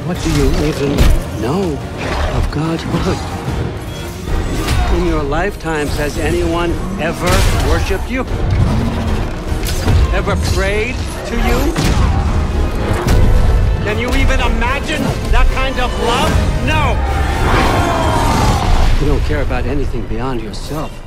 What do you even know of godhood? In your lifetimes, has anyone ever worshipped you? Ever prayed to you? Can you even imagine that kind of love? No! You don't care about anything beyond yourself.